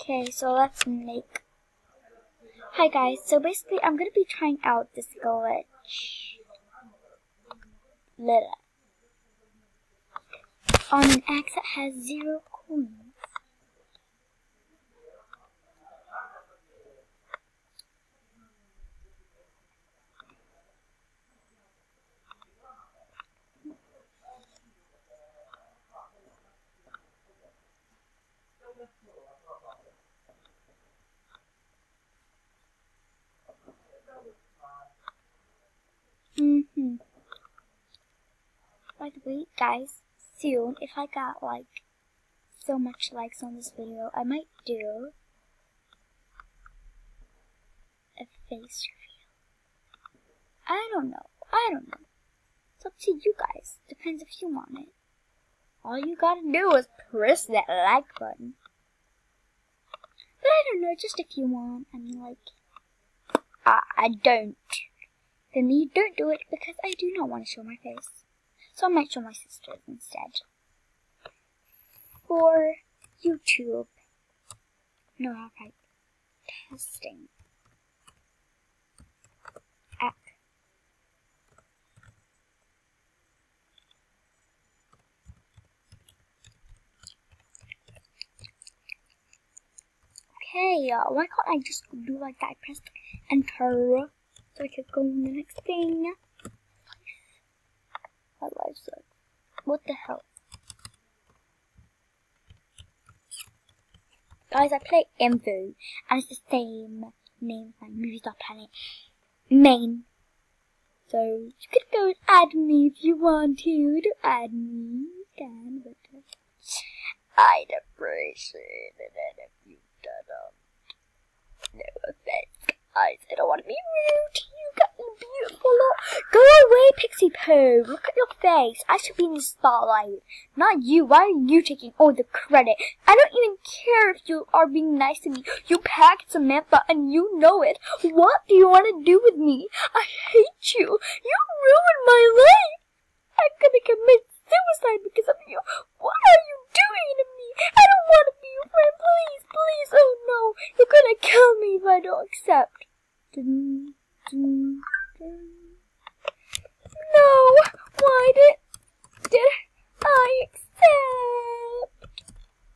Okay, so let's make... Hi guys, so basically I'm going to be trying out this glitch. On an axe that has 0 coins. By the way, guys, soon, if I got like so much likes on this video, I might do a face reveal. I don't know. It's up to you guys. Depends if you want it. All you gotta do is press that like button. But I don't know, just if you want. I mean, like, I don't. Then you don't do it because I do not want to show my face. So I might show my sisters instead. For YouTube. No, alright. Testing. App. Okay, why can't I just do like that? I pressed enter so I could go on the next thing. My life sucks. What the hell? Guys, I play Info, and it's the same name as my Movie Star Planet main. So, you could go and add me if you want to add me. You can, but I'd appreciate it if you didn't. No offense, guys. I don't want to be rude to you. Got you beautiful. Go away, Pixie Poo. Look at your face. I should be in the spotlight. Not you. Why are you taking all the credit? I don't even care if you are being nice to me. You packed Samantha and you know it. What do you want to do with me? I hate you. You ruined my life. I'm gonna commit suicide because of you. What are you doing to me? I don't want to be your friend. Please, please. Oh no. You're gonna kill me if I don't accept. No. Why did I accept?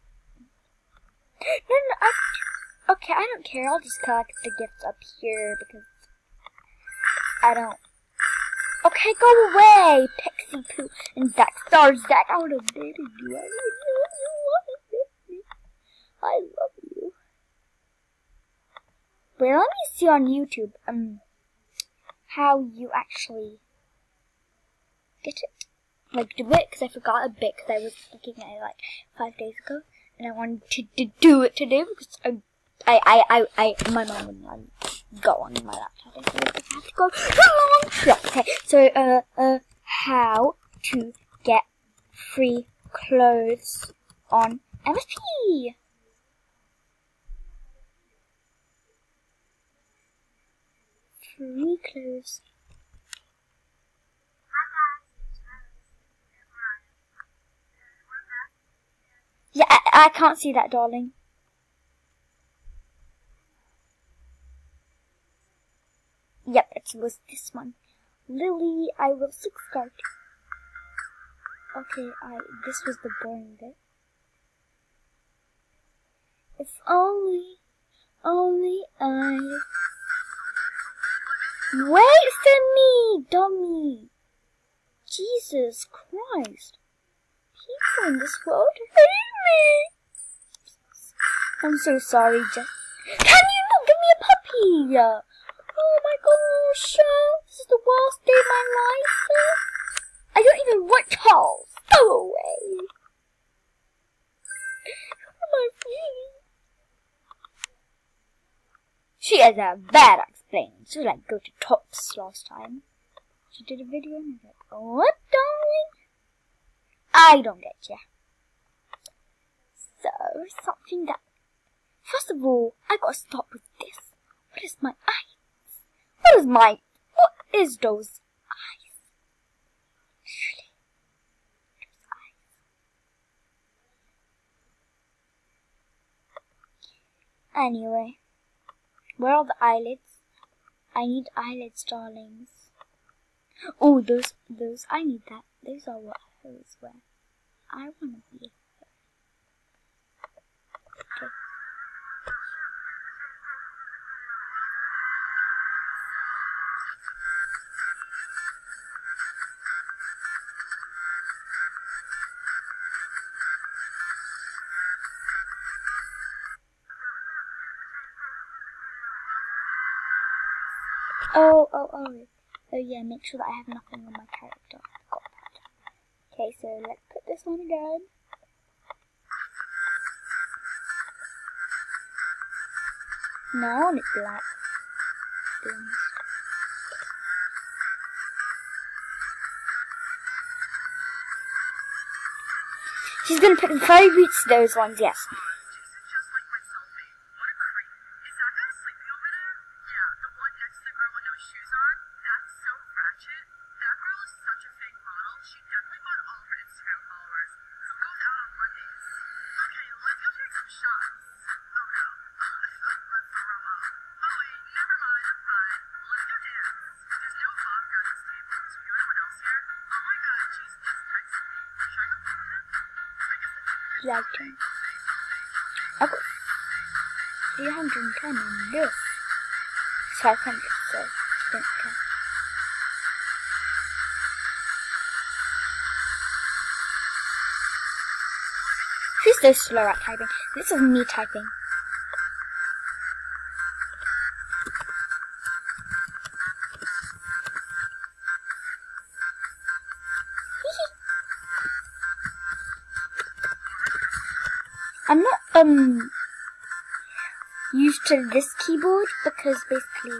No, okay, I don't care. I'll just collect the gifts up here because I don't. Okay, go away, Pixie Poo and Zach. Sorry, Zach, I would have dated you. I didn't know you wanted me. I love you. Wait, let me see on YouTube how you actually get it. Like, do it, because I forgot a bit, because I was looking at it like 5 days ago, and I wanted to do it today, because my mom wouldn't let me go on my laptop, so I have to go for a long trip. Okay, so, how to get free clothes on MSP. Free clothes. Yeah, I can't see that, darling. Yep, it was this one. Lily, I will subscribe to. Okay, this was the boring bit. If only I... Wait for me, dummy! Jesus Christ. People in this world hate me! I'm so sorry, Jess. Can you not give me a puppy? Oh my gosh, this is the worst day of my life. I don't even want calls. Go away. My feet. She is a bad at explaining. She was like, go to Tops last time. She did a video and I was like, what, darling? I don't get ya. So, something that... First of all, I gotta start with this. What is my eyes? What is those eyes? Surely, those eyes. Anyway, where are the eyelids? I need eyelids, darlings. Oh, those, I need that. Those are what I always wear. I wanna be. Okay. Oh yeah, make sure that I have nothing on my character. I forgot that. Okay, so let's put this on again. No, I want it black. She's gonna put the furry boots to those ones, yes. Like I've got 310 in this. It's 500, so don't care. She's so slow at typing. This is me typing. I'm not used to this keyboard because basically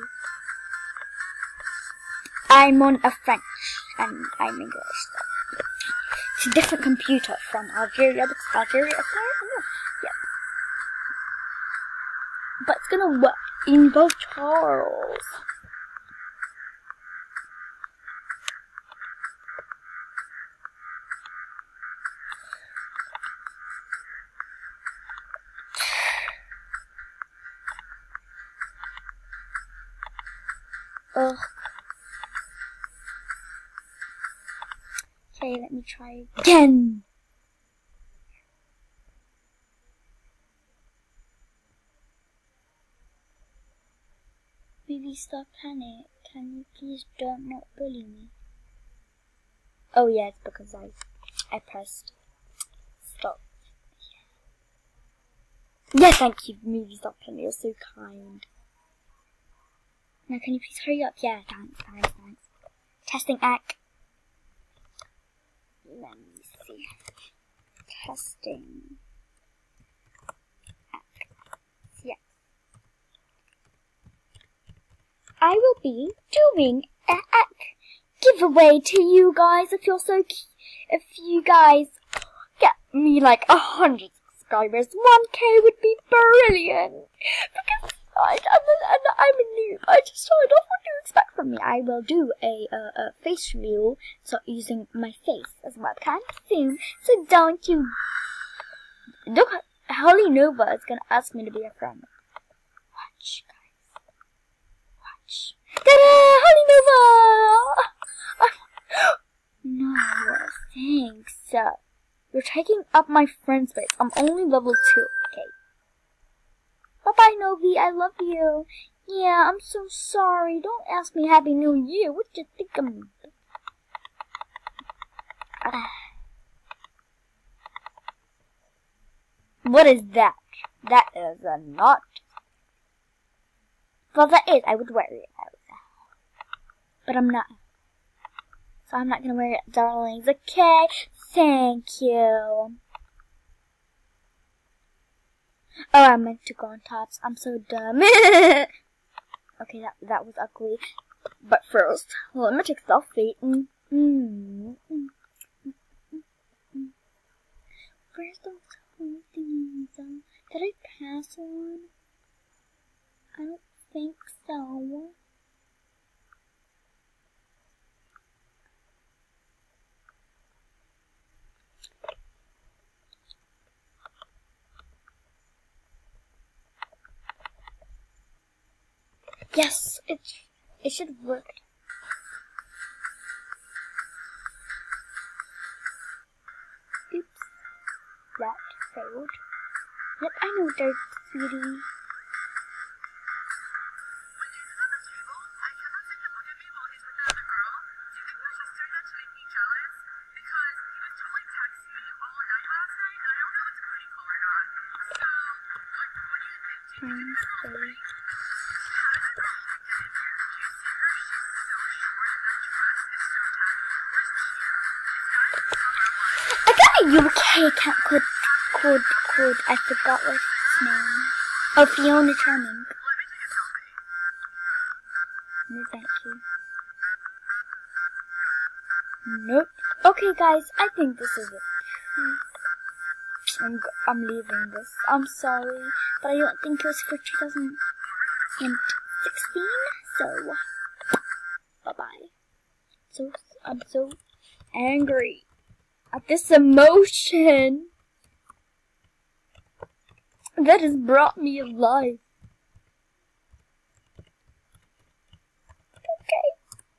I'm on a French and I'm English. So it's a different computer from Algeria because Algeria is yeah. But it's gonna work in both Charles. Ugh. Okay, let me try again. Maybe stop panic. Can you please don't not bully me? Oh yeah, it's because I pressed stop. Yeah, thank you, movie stop panic. You're so kind. Now, can you please hurry up? Yeah, thanks. Testing act. Let me see. Testing act. Yeah. I will be doing an act giveaway to you guys if you guys get me like 100 subscribers. 1K would be brilliant. Because I'm a noob. I just don't know what to expect from me. I will do a face reveal, so using my face as webcam soon. So don't you look? Holly Nova is gonna ask me to be a friend. Watch, guys. Watch. Ta-da! Holly Nova. No, thanks. You're taking up my friend space. I'm only level 2. Okay. Bye-bye, Novi. I love you. Yeah, I'm so sorry. Don't ask me Happy New Year. What do you think of me? What is that? That is a knot. Well, that is. I would wear it. But I'm not. So I'm not going to wear it, darlings. Okay? Thank you. Oh, I meant to go on tops. I'm so dumb. Okay, that was ugly. But first, let me take a selfie. Where's those whole things? Did I pass one? I don't think so. Yes, it should have worked. Oops. That failed. Yep, I know dirt, sweetie. I got a UK account called I forgot what its name. Oh, Fiona Tryinngg. No, thank you. Nope. Okay, guys, I think this is it. I'm leaving this. I'm sorry, but I don't think it was for 2016. So, bye-bye. I'm so angry at this emotion that has brought me alive. Okay.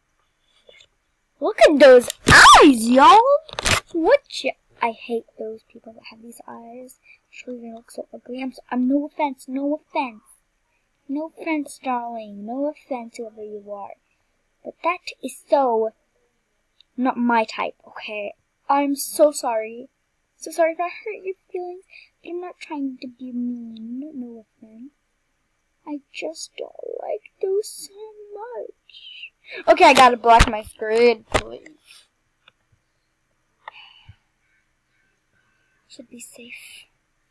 Look at those eyes, y'all. I hate those people that have these eyes. Actually, they look so ugly. I'm no offense, no offense, darling. No offense, whoever you are. But that is so not my type, okay? I'm so sorry. So sorry if I hurt your feelings, but I'm not trying to be mean. No offense. I just don't like those so much. Okay, I gotta block my screen, please. Should be safe.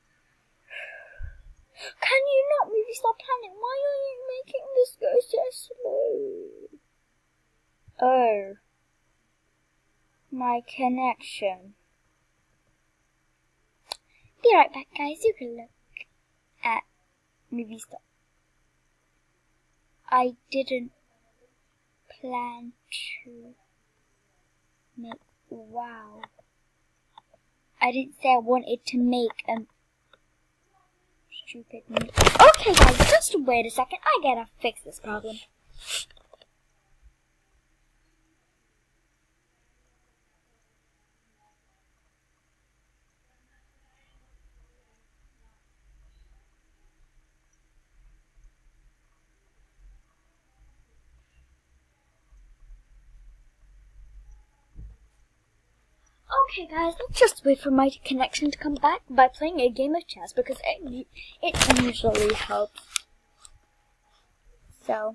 Can you not maybe stop panic? Why are you making this go so slow? Oh. My connection. Be right back, guys. You can look at movie stuff. I didn't plan to make. Wow. I didn't say I wanted to make a stupid movie. Okay, guys, just wait a second. I gotta fix this problem. Okay, guys, let's just wait for my connection to come back by playing a game of chess because it usually helps. So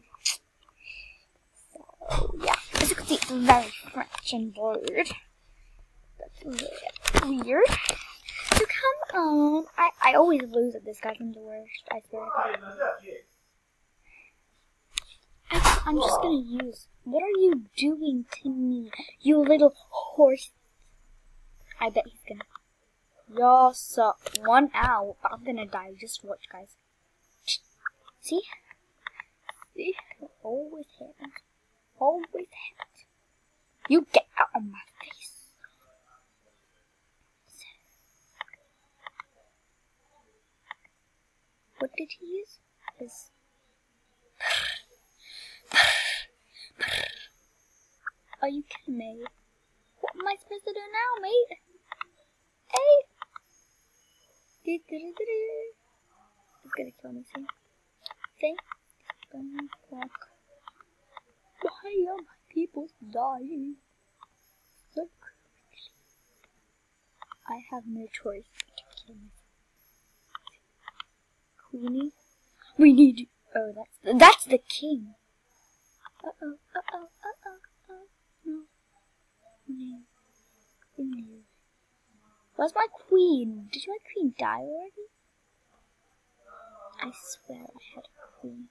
yeah, as you can see, it's very French and blurred. That's weird. So come on, I always lose at this guy. I'm the worst. I swear. I'm just gonna use. What are you doing to me, you little horse? I bet he's gonna. Y'all suck. 1 hour. I'm gonna die. Just watch, guys. See? See? It always happens. Always happens. You get out of my face. What did he use? His. Are you kidding me? What am I supposed to do now, mate? Hey! It's gonna kill me, see? See? Why are my people dying so quickly? I have no choice but to kill myself. Queenie? We need you. Oh, that's the king. Uh-oh. No. Queen. Where's my queen? Did my queen die already? I swear I had a queen.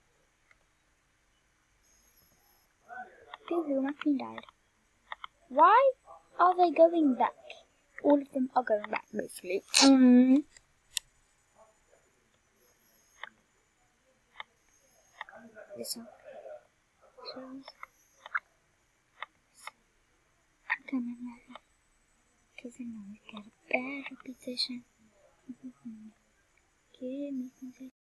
Boo-hoo, my queen died. Why are they going back? All of them are going back, mostly. This one. I'm gonna let because I know I get a bad reputation. Give me some